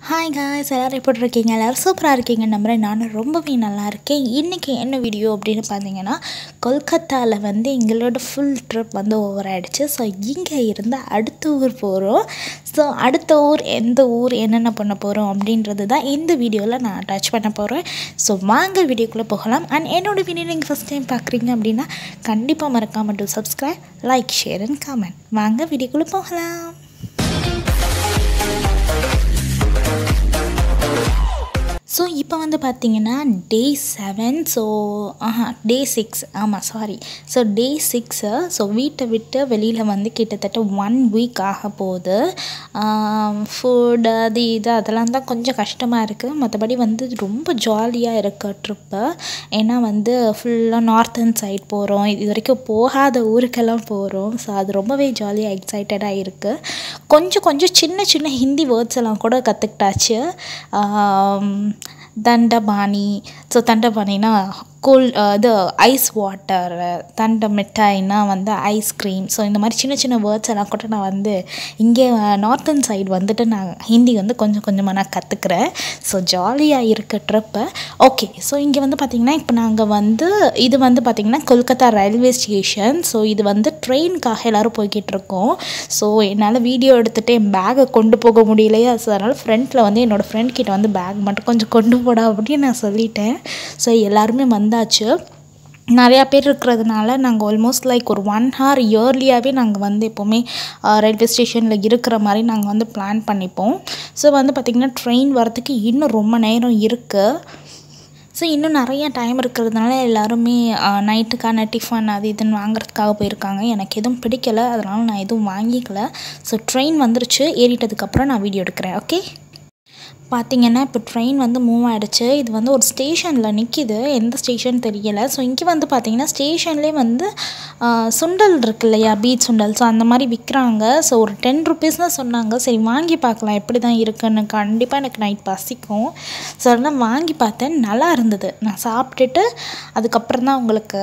Hi guys, எல்லாரும் எப்படி இருக்கீங்க? எல்லாரும் சூப்பரா இருக்கீங்க நம்புறேன். நானும் ரொம்பவே நல்லா இருக்கேன். இன்னைக்கு என்ன வீடியோ அப்படினு பாத்தீங்கன்னா கொல்கத்தால வந்து எங்களோட ஃபுல் ட்ரிப் வந்து ஓவர் ஆயிடுச்சு. சோ இங்க இருந்து அடுத்த ஊர் போறோம். சோ அடுத்த ஊர் எந்த ஊர் என்னென்ன பண்ண போறோம் அப்படின்றது தான் இந்த வீடியோல நான் அட்டாச் பண்ண போறேன். சோ வாங்க வீடியோக்குள்ள போகலாம். and என்னோட வீடியோ நீங்க ஃபர்ஸ்ட் டைம் பார்க்கறீங்க அப்படினா கண்டிப்பா மறக்காம subscribe, like, share and comment. வாங்க வீடியோக்குள்ள போகலாம். So இப்போ வந்து பார்த்தீங்கன்னா day 7 so day 6 ஆமாம் சாரி ஸோ day 6 ஸோ வீட்டை விட்டு வெளியில் வந்து கிட்டத்தட்ட 1 week ஆக போகுது. ஃபுட் அது இது அதெல்லாம் தான் கொஞ்சம் கஷ்டமாக இருக்குது. மற்றபடி வந்து ரொம்ப ஜாலியாக இருக்க ட்ரிப்பு. ஏன்னா வந்து ஃபுல்லாக நார்த்தன் சைட் போகிறோம். இது வரைக்கும் போகாத ஊருக்கெல்லாம் போகிறோம். ஸோ அது ரொம்பவே ஜாலியாக எக்ஸைட்டடாக இருக்குது. கொஞ்சம் சின்ன சின்ன ஹிந்தி வேர்ட்ஸ் எல்லாம் கூட கற்றுக்கிட்டாச்சு. தண்டபாணி ஸோ தண்டபாணினா கூல் இது ஐஸ் வாட்டர், தண்ட மிட்டாய்னா வந்து ஐஸ்கிரீம். ஸோ இந்த மாதிரி சின்ன சின்ன வேர்ட்ஸ் எல்லாம் கூட நான் வந்து இங்கே நார்த்தன் சைடு வந்துட்டு நான் ஹிந்தி வந்து கொஞ்சமாக நான் கற்றுக்குறேன். ஸோ ஜாலியாக இருக்க ட்ரிப்பு. ஓகே ஸோ இங்கே வந்து பார்த்திங்கன்னா இப்போ நாங்கள் வந்து இது வந்து பார்த்திங்கன்னா கொல்கத்தா ரயில்வே ஸ்டேஷன். ஸோ இது வந்து ட்ரெயினுக்காக எல்லோரும் போய்கிட்டு இருக்கோம். ஸோ என்னால் வீடியோ எடுத்துகிட்டு என் பேக்கை கொண்டு போக முடியலையா. ஸோ அதனால் ஃப்ரண்ட்டில் வந்து என்னோடய ஃப்ரெண்ட் கிட்ட வந்து பேக் மட்டும் கொஞ்சம் கொண்டு போடா அப்படின்னு நான் சொல்லிட்டேன். ஸோ எல்லாருமே வந்தாச்சு. நிறையா பேர் இருக்கிறதுனால நாங்கள் ஆல்மோஸ்ட் லைக் ஒரு 1 hour இயர்லியாகவே நாங்கள் வந்து எப்போவுமே ரயில்வே ஸ்டேஷனில் இருக்கிற மாதிரி நாங்கள் வந்து பிளான் பண்ணிப்போம். ஸோ வந்து பார்த்திங்கன்னா ட்ரெயின் வரத்துக்கு இன்னும் ரொம்ப நேரம் இருக்குது. ஸோ இன்னும் நிறையா டைம் இருக்கிறதுனால எல்லாருமே நைட்டுக்கான டிஃபன் அது இதுன்னு வாங்குறதுக்காக போயிருக்காங்க. எனக்கு எதுவும் பிடிக்கலை, அதனால் நான் எதுவும் வாங்கிக்கல. ஸோ ட்ரெயின் வந்துருச்சு. ஏறிட்டதுக்கப்புறம் நான் வீடியோ எடுக்கிறேன். ஓகே பார்த்திங்கன்னா இப்போ ட்ரெயின் வந்து மூவ் ஆகிடுச்சு. இது வந்து ஒரு ஸ்டேஷனில் நிற்கிது. எந்த ஸ்டேஷன் தெரியலை. ஸோ இங்கே வந்து பார்த்திங்கன்னா ஸ்டேஷன்லேயே வந்து சுண்டல் இருக்கு இல்லையா, பீச் சுண்டல். ஸோ அந்த மாதிரி விற்கிறாங்க. ஸோ ஒரு 10 rupees தான் சொன்னாங்க. சரி வாங்கி பார்க்கலாம் எப்படி தான் இருக்குன்னு. கண்டிப்பாக எனக்கு நைட் பசிக்கும். ஸோ அதெல்லாம் வாங்கி பார்த்தேன். நல்லா இருந்தது. நான் சாப்பிட்டுட்டு அதுக்கப்புறம் தான் உங்களுக்கு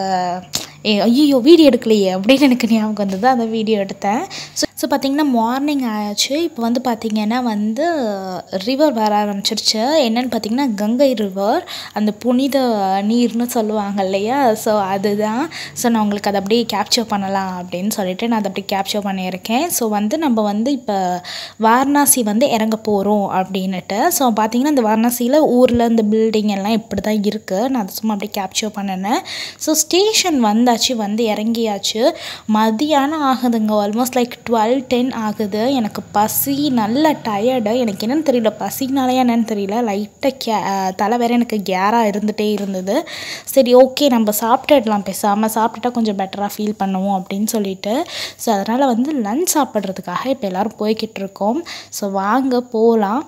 ஐயோ வீடியோ எடுக்கலையே அப்படின்னு எனக்கு ஞாபகம் வந்தது. அந்த வீடியோ எடுத்தேன். ஸோ பார்த்திங்கன்னா மார்னிங் ஆயாச்சு. இப்போ வந்து பார்த்திங்கன்னா வந்து ரிவர் வர ஆரம்பிச்சிருச்சு. என்னென்னு பார்த்திங்கன்னா கங்கை ரிவர், அந்த புனித நீர்னு சொல்லுவாங்க இல்லையா. ஸோ அதுதான். ஸோ நான் உங்களுக்கு அதை அப்படியே கேப்சர் பண்ணலாம் அப்படின்னு சொல்லிட்டு நான் அதை அப்படியே கேப்சர் பண்ணியிருக்கேன். ஸோ வந்து நம்ம வந்து இப்போ வாரணாசி வந்து இறங்க போகிறோம் அப்படின்னுட்டு. ஸோ பார்த்திங்கன்னா இந்த வாரணாசியில் ஊரில் இந்த பில்டிங் எல்லாம் இப்படி தான் இருக்குது. நான் அதை சும்மா அப்படியே கேப்சர் பண்ணினேன். ஸோ ஸ்டேஷன் வந்து இறங்கியாச்சு. மதியானம் ஆகுதுங்க. ஆல்மோஸ்ட் லைக் 12-10 ஆகுது. எனக்கு பசி, நல்ல டயர்டு. எனக்கு என்னென்னு தெரியல, பசினாலையா என்னென்னு தெரியல, லைட்டாக தலை வேறு எனக்கு கேராக இருந்துகிட்டே இருந்தது. சரி ஓகே நம்ம சாப்பிட்டுடலாம், பேசாமல் சாப்பிட்டுட்டா கொஞ்சம் பெட்டராக ஃபீல் பண்ணுவோம் அப்படின்னு சொல்லிட்டு. ஸோ அதனால் வந்து லஞ்ச் சாப்பிட்றதுக்காக இப்போ எல்லோரும் போய்கிட்டு இருக்கோம். ஸோ வாங்க போகலாம்.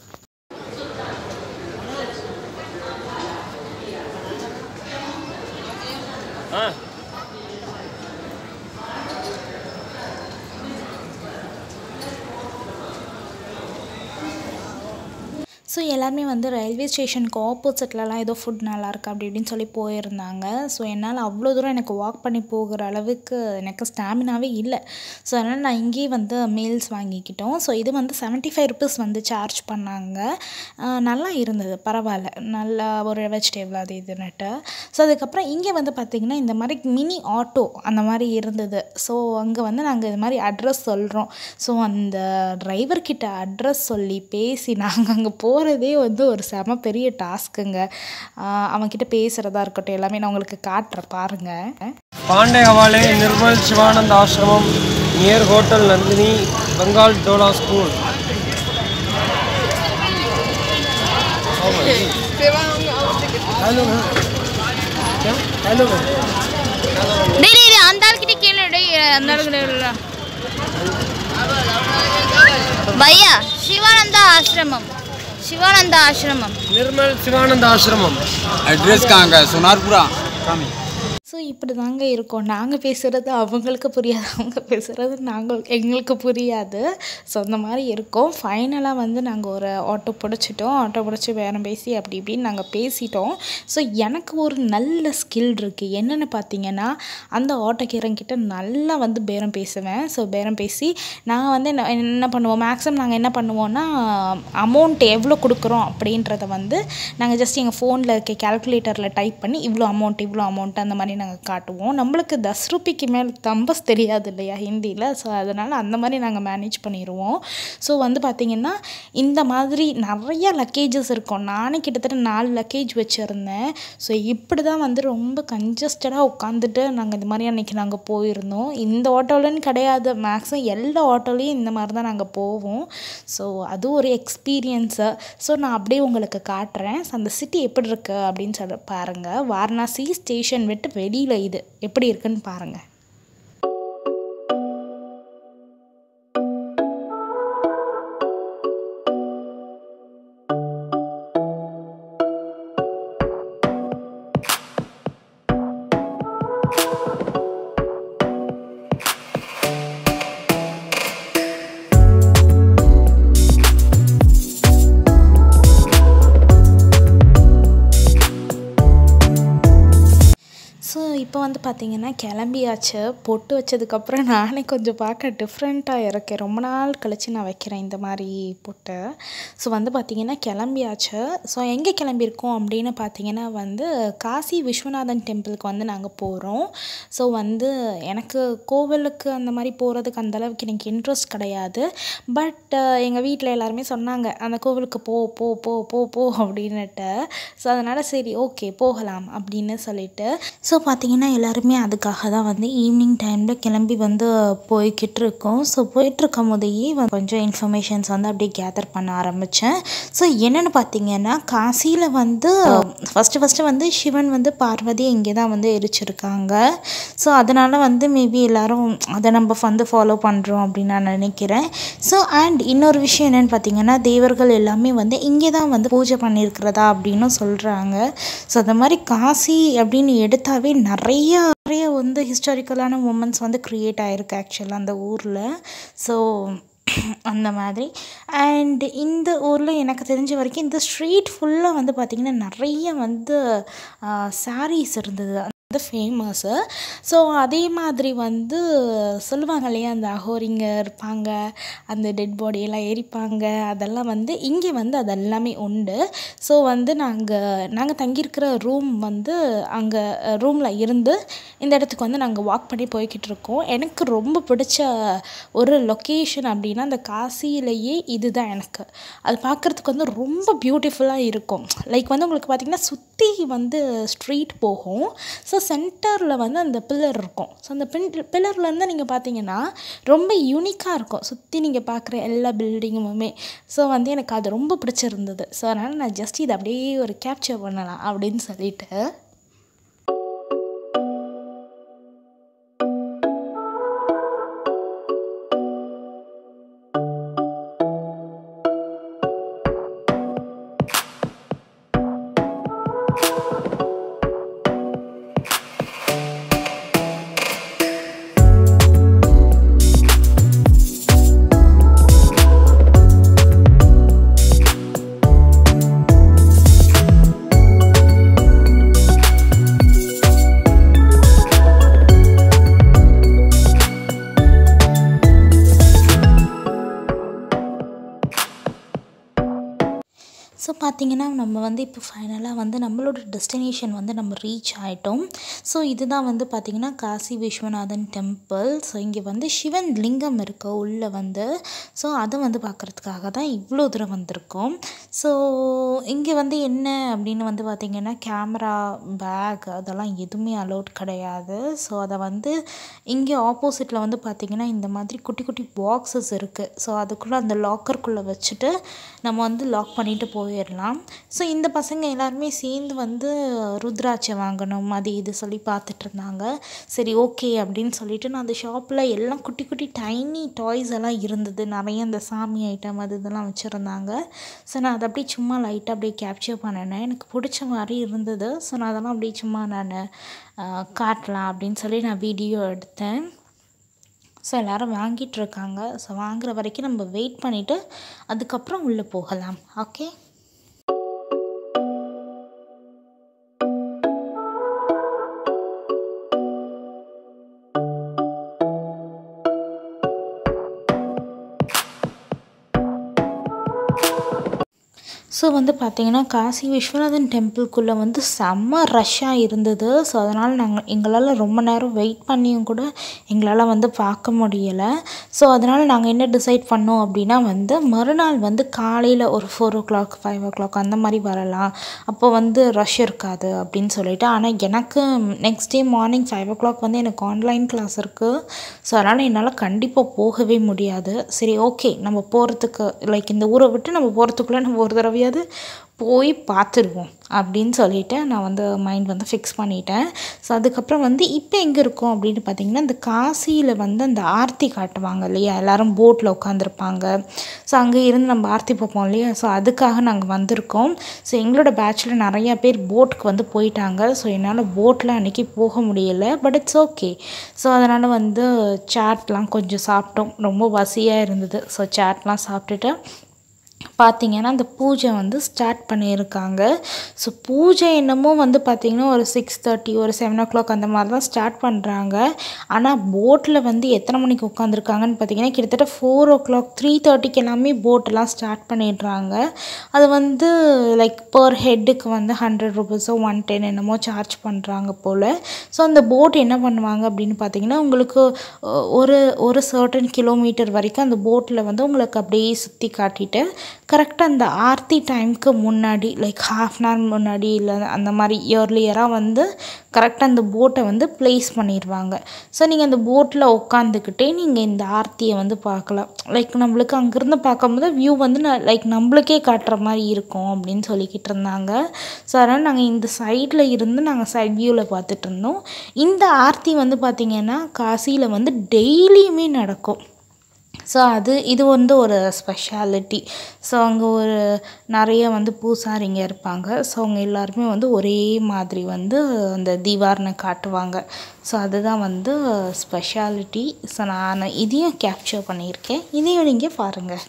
ஸோ எல்லாருமே வந்து ரயில்வே ஸ்டேஷனுக்கு ஆப்போசிட்லலாம் ஏதோ ஃபுட் நல்லாயிருக்கு அப்படி இப்படின்னு சொல்லி போயிருந்தாங்க. ஸோ என்னால் அவ்வளோ தூரம் எனக்கு வாக் பண்ணி போகிற அளவுக்கு எனக்கு ஸ்டாமினாவே இல்லை. ஸோ அதனால் நான் இங்கேயே வந்து மீல்ஸ் வாங்கிக்கிட்டோம். ஸோ இது வந்து 75 rupees வந்து சார்ஜ் பண்ணாங்க. நல்லா இருந்தது, பரவாயில்ல, நல்லா ஒரு வெஜிடேபிள் அது இதுன்னுட்டு. ஸோ அதுக்கப்புறம் இங்கே வந்து பார்த்திங்கன்னா இந்த மாதிரி மினி ஆட்டோ அந்த மாதிரி இருந்தது. ஸோ அங்கே வந்து நாங்கள் இது மாதிரி அட்ரஸ் சொல்கிறோம். ஸோ அந்த டிரைவர்கிட்ட அட்ரஸ் சொல்லி பேசி நாங்கள் அங்கே போகிறதே வந்து ஒரு செம பெரிய டாஸ்க்குங்க. அவன்கிட்ட பேசுகிறதா இருக்கட்டும் எல்லாமே நான் உங்களுக்கு காட்டுறேன் பாருங்கள். பாண்டே ஹவாலே நிர்மல் சிவானந்த் ஆசிரமம் near hotel Nandini Bengal Tola school. भैया शिवानंदा आश्रमम निर्मल शिवानंद आश्रमम. एड्रेस कहाँ का है? सोनारपुरा. ஸோ இப்படி தாங்க இருக்கோம். நாங்கள் பேசுகிறது அவங்களுக்கு புரியாது, அவங்க பேசுகிறது எங்களுக்கு புரியாது. ஸோ அந்த மாதிரி இருக்கோம். ஃபைனலாக வந்து நாங்கள் ஒரு ஆட்டோ பிடிச்சிட்டோம். ஆட்டோ பிடிச்சி பேரம் பேசி அப்படி இப்படின்னு நாங்கள் பேசிட்டோம். ஸோ எனக்கு ஒரு நல்ல ஸ்கில் இருக்குது. என்னென்னு பார்த்தீங்கன்னா, அந்த ஆட்டோக்காரங்கிட்ட நல்லா வந்து பேரம் பேசுவேன். ஸோ பேரம் பேசி நான் வந்து என்ன பண்ணுவோம், மேக்ஸிமம் நாங்கள் என்ன பண்ணுவோன்னா, அமௌண்ட் எவ்வளோ கொடுக்குறோம் அப்படின்றத வந்து நாங்கள் ஜஸ்ட் எங்கள் ஃபோனில் இருக்க கேல்குலேட்டரில் டைப் பண்ணி இவ்வளோ அமௌண்ட் அந்த மாதிரி நாங்கள் காட்டுவோம். நம்மளுக்கு 10 ரூபாய்க்கு மேலே தம்பஸ் தெரியாது இல்லையா ஹிந்தியில். ஸோ அதனால் அந்த மாதிரி நாங்கள் மேனேஜ் பண்ணிடுவோம். ஸோ வந்து பார்த்திங்கன்னா, இந்த மாதிரி நிறையா லக்கேஜஸ் இருக்கும். நானே கிட்டத்தட்ட 4 லக்கேஜ் வச்சுருந்தேன். ஸோ இப்படி தான் வந்து ரொம்ப கன்ஜஸ்டடாக உட்காந்துட்டு நாங்கள் இந்த மாதிரி அன்றைக்கி நாங்கள் போயிருந்தோம். இந்த ஆட்டோலன்னு கிடையாது, மேக்ஸிமம் எல்லா ஆட்டோலேயும் இந்த மாதிரி தான் நாங்கள் போவோம். ஸோ அது ஒரு எக்ஸ்பீரியன்ஸு. ஸோ நான் அப்படியே உங்களுக்கு காட்டுறேன். ஸோ அந்த சிட்டி எப்படி இருக்குது அப்படின்னு சொல்லி பாருங்கள். வாரணாசி ஸ்டேஷன் விட்டு வெளியில் இது எப்படி இருக்குன்னு பாருங்கள். ஸோ இப்போ வந்து பார்த்திங்கன்னா கிளம்பியாச்சு. பொட்டு வச்சதுக்கப்புறம் நானே கொஞ்சம் பார்க்க டிஃப்ரெண்ட்டாக இருக்கேன். ரொம்ப நாள் கழித்து நான் வைக்கிறேன் இந்த மாதிரி பொட்டு. ஸோ வந்து பார்த்திங்கன்னா கிளம்பியாச்சு. ஸோ எங்கே கிளம்பியிருக்கோம் அப்படின்னு பார்த்திங்கன்னா வந்து காசி விஸ்வநாதன் டெம்பிளுக்கு வந்து நாங்கள் போகிறோம். ஸோ வந்து எனக்கு கோவிலுக்கு அந்த மாதிரி போகிறதுக்கு அந்தளவுக்கு எனக்கு இன்ட்ரெஸ்ட் கிடையாது. பட் எங்கள் வீட்டில் எல்லாருமே சொன்னாங்க, அந்த கோவிலுக்கு போ போ போ போ போ அப்படின்னுட்டு. ஸோ அதனால் சரி ஓகே போகலாம் அப்படின்னு சொல்லிட்டு ஸோ பார்த்திங்கன்னா எல்லாருமே அதுக்காக தான் வந்து ஈவினிங் டைமில் கிளம்பி வந்து போய்கிட்டு இருக்கோம். ஸோ போயிட்டுருக்கும் போதையே கொஞ்சம் இன்ஃபர்மேஷன்ஸ் வந்து அப்படியே கேதர் பண்ண ஆரம்பித்தேன். ஸோ என்னென்னு பார்த்திங்கன்னா, காசியில் வந்து ஃபஸ்ட்டு வந்து சிவன் வந்து பார்வதியை இங்கே தான் வந்து எரிச்சிருக்காங்க. ஸோ அதனால் வந்து மேபி எல்லோரும் அதை நம்ம வந்து ஃபாலோ பண்ணுறோம் அப்படின்னு நான் நினைக்கிறேன். ஸோ அண்ட் இன்னொரு விஷயம் என்னென்னு பார்த்திங்கன்னா, தேவர்கள் எல்லாமே வந்து இங்கே தான் வந்து பூஜை பண்ணியிருக்கிறதா அப்படின்னு சொல்கிறாங்க. ஸோ அந்த மாதிரி காசி அப்படின்னு எடுத்தாவே நிறைய வந்து ஹிஸ்டாரிக்கலான மூமெண்ட்ஸ் வந்து க்ரியேட் ஆகிருக்கு ஆக்சுவலாக அந்த ஊரில். ஸோ அந்த மாதிரி அண்ட் இந்த ஊரில் எனக்கு தெரிஞ்ச வரைக்கும் இந்த ஸ்ட்ரீட் ஃபுல்லாக வந்து பார்த்திங்கன்னா நிறைய வந்து சாரீஸ் இருந்தது, வந்து ஃபேமஸ்ஸு. ஸோ அதே மாதிரி வந்து சொல்லுவாங்க இல்லையா, அந்த அகோரிங்க இருப்பாங்க, அந்த டெட் பாடியெல்லாம் எரிப்பாங்க, அதெல்லாம் வந்து இங்கே வந்து அதெல்லாமே உண்டு. ஸோ வந்து நாங்கள் தங்கியிருக்கிற ரூம் வந்து அங்கே ரூமில் இருந்து இந்த இடத்துக்கு வந்து நாங்கள் வாக் பண்ணி போய்கிட்டு இருக்கோம். எனக்கு ரொம்ப பிடிச்ச ஒரு லொக்கேஷன் அப்படின்னா அந்த காசியிலேயே இதுதான் எனக்கு. அது பார்க்குறதுக்கு வந்து ரொம்ப பியூட்டிஃபுல்லாக இருக்கும். லைக் வந்து உங்களுக்கு பார்த்திங்கன்னா சுற்றி வந்து ஸ்ட்ரீட் போகும். ஸோ சென்டரில் வந்து அந்த பில்லர் இருக்கும். ஸோ அந்த பில்லர்லேருந்து நீங்கள் பார்த்தீங்கன்னா ரொம்ப யூனிக்காக இருக்கும் சுற்றி நீங்கள் பார்க்குற எல்லா பில்டிங்குமே. ஸோ வந்து எனக்கு அது ரொம்ப பிடிச்சிருந்தது. ஸோ அதனால் நான் ஜஸ்ட் இதை அப்படியே ஒரு கேப்சர் பண்ணலாம் அப்படின்னு சொல்லிட்டு ஸோ பார்த்திங்கன்னா நம்ம வந்து இப்போ ஃபைனலாக வந்து நம்மளோட டெஸ்டினேஷன் வந்து நம்ம ரீச் ஆகிட்டோம். ஸோ இதுதான் வந்து பார்த்திங்கன்னா காசி விஸ்வநாதன் டெம்பிள். ஸோ இங்கே வந்து சிவன் லிங்கம் இருக்குது உள்ளே வந்து. ஸோ அதை வந்து பார்க்குறதுக்காக தான் இவ்வளோ தூரம் வந்திருக்கோம். ஸோ இங்கே வந்து என்ன அப்படின்னு வந்து பார்த்திங்கன்னா கேமரா, பேக் அதெல்லாம் எதுவுமே அலோட் கிடையாது. ஸோ அதை வந்து இங்கே ஆப்போசிட்டில் வந்து பார்த்திங்கன்னா இந்த மாதிரி குட்டி குட்டி பாக்ஸஸ் இருக்குது. ஸோ அதுக்குள்ளே அந்த லாக்கருக்குள்ளே வச்சுட்டு நம்ம வந்து லாக் பண்ணிவிட்டு போயிடலாம் போயிடலாம். ஸோ இந்த பசங்க எல்லாருமே சேர்ந்து வந்து ருத்ராட்சை வாங்கணும் அது இது சொல்லி பார்த்துட்ருந்தாங்க. சரி ஓகே அப்படின்னு சொல்லிட்டு நான் அந்த ஷாப்பில் எல்லாம் குட்டி குட்டி டைனி டாய்ஸ் எல்லாம் இருந்தது. நிறைய அந்த சாமி ஐட்டம் அது இதெல்லாம் வச்சுருந்தாங்க. ஸோ நான் அதை அப்படியே சும்மா லைட்டாக அப்படியே கேப்சர் பண்ணினேன். எனக்கு பிடிச்ச மாதிரி இருந்தது. ஸோ நான் அதெல்லாம் அப்படியே சும்மா நான் காட்டலாம் அப்படின்னு சொல்லி நான் வீடியோ எடுத்தேன். ஸோ எல்லோரும் வாங்கிட்டுருக்காங்க. ஸோ வாங்குகிற வரைக்கும் நம்ம வெயிட் பண்ணிவிட்டு அதுக்கப்புறம் உள்ளே போகலாம். ஓகே. ஸோ வந்து பார்த்திங்கன்னா காசி விஸ்வநாதன் டெம்பிள்குள்ளே வந்து செம்ம ரஷ்ஷாக இருந்தது. ஸோ அதனால் எங்களால் ரொம்ப நேரம் வெயிட் பண்ணியும் கூட எங்களால் வந்து பார்க்க முடியலை. ஸோ அதனால் நாங்கள் என்ன டிசைட் பண்ணோம் அப்படின்னா வந்து மறுநாள் வந்து காலையில் ஒரு 4 o'clock 5 o'clock அந்த மாதிரி வரலாம், அப்போ வந்து ரஷ் இருக்காது அப்படின்னு சொல்லிட்டு. ஆனால் எனக்கு நெக்ஸ்ட் டே மார்னிங் 5 o'clock வந்து எனக்கு ஆன்லைன் கிளாஸ் இருக்குது. ஸோ அதனால் என்னால் கண்டிப்பாக போகவே முடியாது. சரி ஓகே, நம்ம போகிறதுக்கு லைக் இந்த ஊரை விட்டு நம்ம போகிறதுக்குள்ளே நம்ம ஒரு தடவையாவது போய் பார்த்துடுவோம் அப்படின்னு சொல்லிவிட்டு நான் வந்து மைண்ட் வந்து ஃபிக்ஸ் பண்ணிட்டேன். ஸோ அதுக்கப்புறம் வந்து இப்போ எங்கே இருக்கோம் அப்படின்னு பார்த்திங்கன்னா இந்த காசியில் வந்து அந்த ஆர்த்தி காட்டுவாங்க இல்லையா, எல்லோரும் போட்டில் உட்காந்துருப்பாங்க. ஸோ அங்கே இருந்து நம்ம ஆர்த்தி பார்ப்போம் இல்லையா, ஸோ அதுக்காக நாங்கள் வந்திருக்கோம். ஸோ எங்களோட பேட்சில் நிறையா பேர் போட்டுக்கு வந்து போயிட்டாங்க. ஸோ என்னால் போட்டில் அன்றைக்கி போக முடியலை. But it's okay. ஸோ அதனால் வந்து சாட்லாம் கொஞ்சம் சாப்பிட்டோம். ரொம்ப பசியாக இருந்தது. ஸோ சாட்லாம் சாப்பிட்டுட்டு பார்த்திங்கன்னா அந்த பூஜை வந்து ஸ்டார்ட் பண்ணியிருக்காங்க. ஸோ பூஜை என்னமோ வந்து பார்த்திங்கன்னா ஒரு 6:30 ஒரு 7 o'clock அந்த மாதிரி தான் ஸ்டார்ட் பண்ணுறாங்க. ஆனால் போட்டில் வந்து எத்தனை மணிக்கு உட்காந்துருக்காங்கன்னு பார்த்திங்கன்னா கிட்டத்தட்ட 4 o'clock 3:30க்கு எல்லாமே போட்டெல்லாம் ஸ்டார்ட் பண்ணிடுறாங்க. அது வந்து லைக் பர் ஹெட்டுக்கு வந்து 100 rupees 110 என்னமோ சார்ஜ் பண்ணுறாங்க போல். ஸோ அந்த போட் என்ன பண்ணுவாங்க அப்படின்னு பார்த்திங்கன்னா உங்களுக்கு ஒரு சர்டன் கிலோமீட்டர் வரைக்கும் அந்த போட்டில் வந்து உங்களுக்கு அப்படியே சுற்றி காட்டிட்டு கரெக்டாக அந்த ஆர்த்தி டைமுக்கு முன்னாடி லைக் ½ முன்னாடி இல்லை அந்த மாதிரி இயர்லியராக வந்து கரெக்டாக அந்த போட்டை வந்து ப்ளேஸ் பண்ணிடுவாங்க. ஸோ நீங்கள் அந்த போட்டில் உட்காந்துக்கிட்டே நீங்கள் இந்த ஆர்த்தியை வந்து பார்க்கலாம். லைக் நம்மளுக்கு அங்கேருந்து பார்க்கும்போது வியூ வந்து லைக் நம்மளுக்கே காட்டுற மாதிரி இருக்கும் அப்படின்னு சொல்லிக்கிட்டு இருந்தாங்க. ஸோ அதனால் நாங்கள் இந்த சைடில் இருந்து நாங்கள் சைட் வியூவில் பார்த்துட்டு இருந்தோம். இந்த ஆர்த்தி வந்து பார்த்திங்கன்னா காசியில் வந்து டெய்லியுமே நடக்கும். ஸோ இது வந்து ஒரு ஸ்பெஷாலிட்டி. ஸோ அங்கே நிறைய வந்து பூசாரிங்க இருப்பாங்க. ஸோ அவங்க எல்லாருமே வந்து ஒரே மாதிரி வந்து அந்த தீவாரனை காட்டுவாங்க. ஸோ அதுதான் வந்து ஸ்பெஷாலிட்டி. ஸோ நான் இதையும் கேப்சர் பண்ணியிருக்கேன். இதையும் நீங்கள் பாருங்கள்.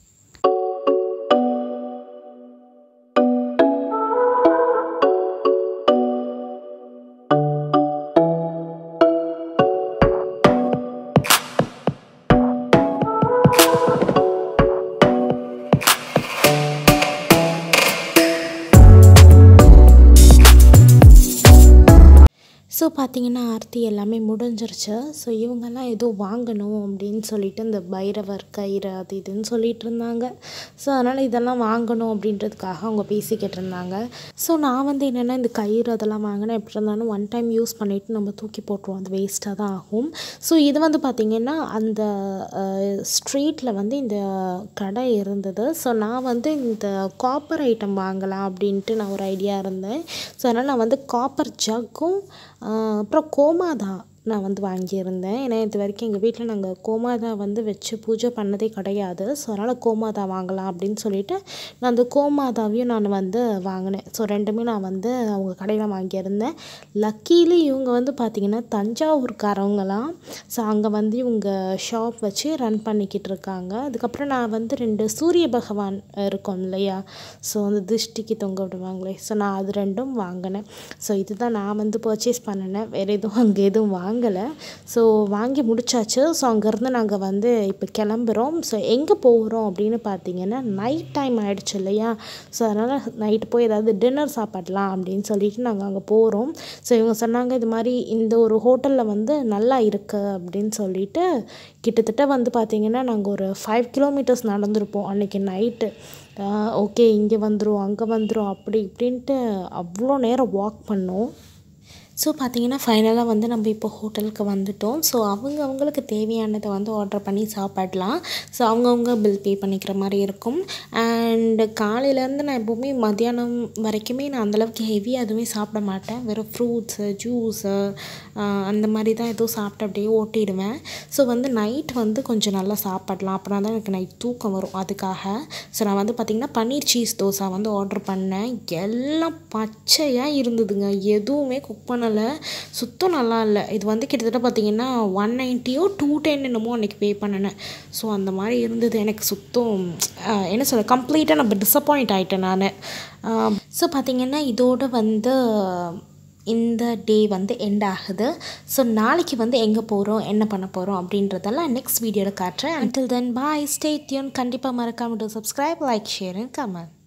ஸோ பார்த்திங்கன்னா ஆர்த்தி எல்லாமே முடிஞ்சிருச்சு. ஸோ இவங்கெல்லாம் ஏதோ வாங்கணும் அப்படின்னு சொல்லிட்டு இந்த பைரவர் கயிறு அது இதுன்னு சொல்லிகிட்டு இருந்தாங்க. ஸோ அதனால் இதெல்லாம் வாங்கணும் அப்படின்றதுக்காக அவங்க பேசிக்கிட்டு இருந்தாங்க. ஸோ நான் வந்து என்னென்னா இந்த கயிறு அதெல்லாம் வாங்கினா எப்படி இருந்தாலும் 1 time யூஸ் பண்ணிவிட்டு நம்ம தூக்கி போட்டுருவோம், அது வேஸ்ட்டாக தான் ஆகும். ஸோ இது வந்து பார்த்திங்கன்னா அந்த ஸ்ட்ரீட்டில் வந்து இந்த கடை இருந்தது. ஸோ நான் வந்து இந்த காப்பர் ஐட்டம் வாங்கலாம் அப்படின்ட்டு நான் ஒரு ஐடியா இருந்தேன். ஸோ அதனால் நான் வந்து காப்பர் ஜக்கும் அப்புறம் கோமாதா நான் வந்து வாங்கியிருந்தேன். ஏன்னா இது வரைக்கும் எங்கள் வீட்டில் நாங்கள் கோமாதா வந்து வச்சு பூஜை பண்ணதே கிடையாது. ஸோ அதனால் கோமாதா வாங்கலாம் அப்படின்னு சொல்லிட்டு நான் அந்த கோமாதாவையும் நான் வந்து வாங்கினேன். ஸோ ரெண்டுமே நான் வந்து அவங்க கடையில் வாங்கியிருந்தேன். லக்கீலி இவங்க வந்து பார்த்திங்கன்னா தஞ்சாவூர்காரவங்களாம். ஸோ அங்கே வந்து இவங்க ஷாப் வச்சு ரன் பண்ணிக்கிட்டு இருக்காங்க. அதுக்கப்புறம் நான் வந்து 2 சூரிய பகவான் இருக்கும் இல்லையா, ஸோ அந்த திருஷ்டிக்கு தொங்க விடுவாங்களே, ஸோ நான் அது 2ம் வாங்கினேன். ஸோ இதுதான் நான் வந்து பர்ச்சேஸ் பண்ணினேன். வேறு எதுவும் அங்கே எதுவும் வாங்கலை. ஸோ வாங்கி முடிச்சாச்சு. ஸோ அங்கேருந்து நாங்கள் வந்து இப்போ கிளம்புறோம். ஸோ எங்கே போகிறோம் அப்படின்னு பார்த்தீங்கன்னா நைட் டைம் ஆகிடுச்சு இல்லையா, ஸோ அதனால் நைட்டு போய் ஏதாவது டின்னர் சாப்பிடலாம் அப்படின்னு சொல்லிட்டு நாங்கள் அங்கே போகிறோம். ஸோ இவங்க சொன்னாங்க இது மாதிரி இந்த ஒரு ஹோட்டலில் வந்து நல்லா இருக்குது அப்படின்னு சொல்லிட்டு கிட்டத்தட்ட வந்து பார்த்திங்கன்னா நாங்கள் ஒரு 5 kilometers நடந்திருப்போம் அன்றைக்கி நைட்டு. ஓகே இங்கே வந்துடும் அங்கே வந்துடும் அப்படி இப்படின்ட்டு அவ்வளோ நேரம் வாக் பண்ணோம். ஸோ பார்த்தீங்கன்னா ஃபைனலாக வந்து நம்ம இப்போ ஹோட்டலுக்கு வந்துட்டோம். ஸோ அவங்களுக்கு தேவையானதை வந்து ஆர்டர் பண்ணி சாப்பிடலாம். ஸோ அவங்கவுங்க பில் பே பண்ணிக்கிற மாதிரி இருக்கும். அண்டு காலையிலேருந்து நான் எப்போவுமே மத்தியானம் வரைக்குமே நான் அந்தளவுக்கு ஹெவியாக எதுவுமே சாப்பிட மாட்டேன். வெறும் ஃப்ரூட்ஸு, ஜூஸு அந்த மாதிரி தான் எதுவும் சாப்பிட்டு அப்படியே ஓட்டிடுவேன். ஸோ வந்து நைட் வந்து கொஞ்சம் நல்லா சாப்பிடலாம், அப்படின்னா தான் எனக்கு நைட் தூக்கம் வரும். அதுக்காக ஸோ நான் வந்து பார்த்திங்கன்னா பன்னீர் சீஸ் தோசை வந்து ஆர்டர் பண்ணேன். எல்லாம் பச்சையாக இருந்ததுங்க, எதுவுமே குக் பண்ணலை, சுத்தம் நல்லா இல்லை. இது வந்து கிட்டத்தட்ட பார்த்திங்கன்னா 190 210 என்னமோ அன்றைக்கி பே பண்ணினேன். ஸோ அந்த மாதிரி இருந்தது. எனக்கு சுத்தம் என்ன சொல்ல, கம்ப்ளீட்டாக நம்ம டிசப்பாயிண்ட் ஆகிட்டேன் நான். ஸோ பார்த்திங்கன்னா இதோடு வந்து இந்த டே வந்து எண்ட் ஆகுது. ஸோ நாளைக்கு வந்து எங்கே போகிறோம், என்ன பண்ண போகிறோம் அப்படின்றதெல்லாம் நெக்ஸ்ட் வீடியோவில் காட்டுறேன். until then bye, stay tuned. கண்டிப்பாக மறக்காமல் subscribe, like, share and comment.